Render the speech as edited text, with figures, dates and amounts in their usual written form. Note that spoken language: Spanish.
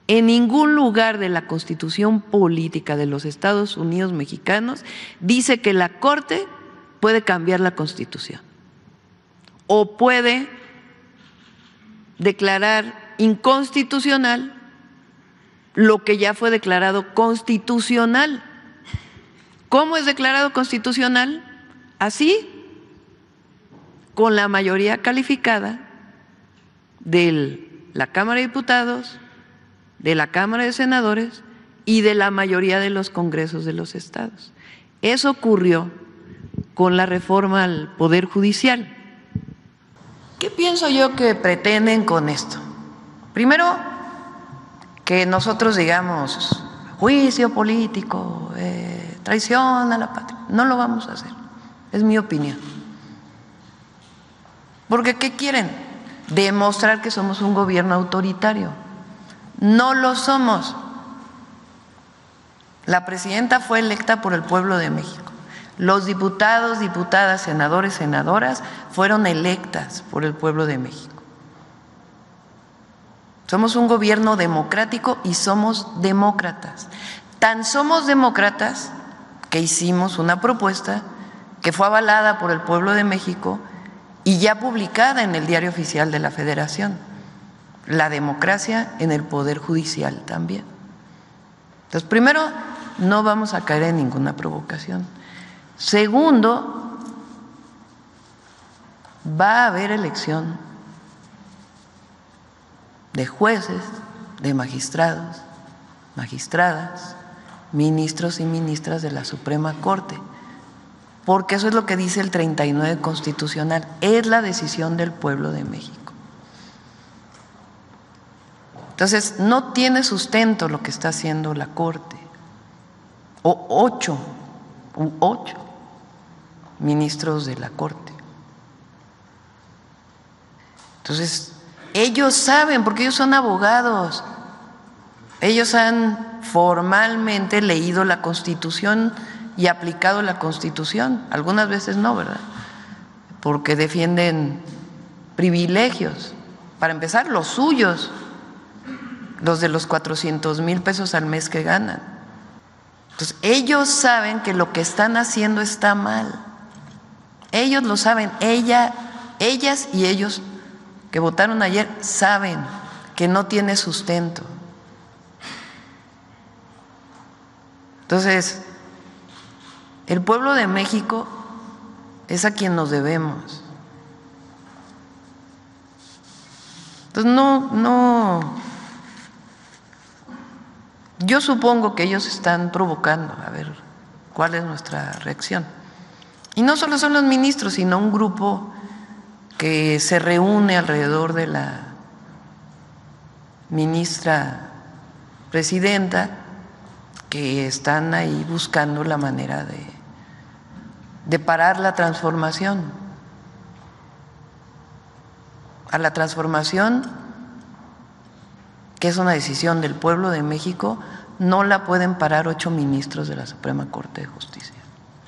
En ningún lugar de la Constitución política de los Estados Unidos mexicanos dice que la Corte puede cambiar la Constitución o puede declarar inconstitucional lo que ya fue declarado constitucional. ¿Cómo es declarado constitucional? Así, con la mayoría calificada de la Cámara de Diputados, de la Cámara de Senadores y de la mayoría de los congresos de los estados. Eso ocurrió con la reforma al Poder Judicial. ¿Qué pienso yo que pretenden con esto? Primero, que nosotros digamos juicio político, traición a la patria. No lo vamos a hacer, es mi opinión. Porque ¿qué quieren? Demostrar que somos un gobierno autoritario. No lo somos. La presidenta fue electa por el pueblo de México. Los diputados, diputadas, senadores, senadoras fueron electas por el pueblo de México. Somos un gobierno democrático y somos demócratas. Tan somos demócratas que hicimos una propuesta que fue avalada por el pueblo de México y ya publicada en el Diario Oficial de la Federación. La democracia en el Poder Judicial también. Entonces, primero, no vamos a caer en ninguna provocación. Segundo, va a haber elección de jueces, de magistrados, magistradas, ministros y ministras de la Suprema Corte, porque eso es lo que dice el 39 constitucional, es la decisión del pueblo de México. Entonces, no tiene sustento lo que está haciendo la Corte, o ocho ministros de la Corte. Entonces, ellos saben, porque ellos son abogados, ellos han formalmente leído la Constitución y aplicado la Constitución, algunas veces no, ¿verdad? Porque defienden privilegios, para empezar los suyos, los de los 400,000 pesos al mes que ganan. Entonces, ellos saben que lo que están haciendo está mal, ellos lo saben, ellas y ellos que votaron ayer saben que no tiene sustento. Entonces, el pueblo de México es a quien nos debemos. Entonces, yo supongo que ellos están provocando, a ver cuál es nuestra reacción. Y no solo son los ministros, sino un grupo que se reúne alrededor de la ministra presidenta, que están ahí buscando la manera de parar la transformación. A la transformación, que es una decisión del pueblo de México, no la pueden parar 8 ministros de la Suprema Corte de Justicia.